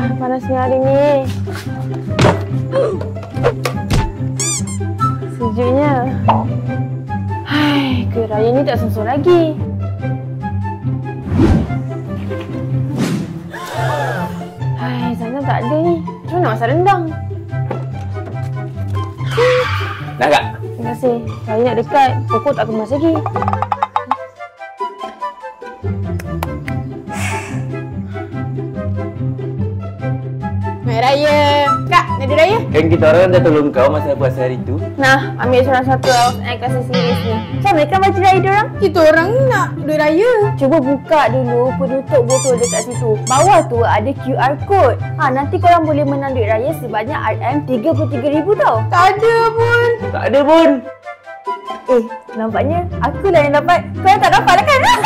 Panasnya hari ni. Sejuknya. Hai, kuih raya ni tak susun lagi. Hai, sana tak ada ni. Macam mana nak masak rendang? Nak tak? Terima kasih. Raya nak dekat. Pokok tak kemas lagi. Mai Raya. Kak, ada Raya? Kan kita orang dah tolong kau masa puasa hari tu. Nah, ambil seorang satu I kasih series ni. Macam mana kan baju Raya diorang? Kita orang ni nak duit raya. Cuba buka dulu penutup botol dekat situ. Bawah tu ada QR code. Nanti korang boleh menang duit raya sebanyak RM33,000 tau. Tak ada pun. Tak ada pun. Nampaknya akulah yang dapat. Korang tak dapat lah kan?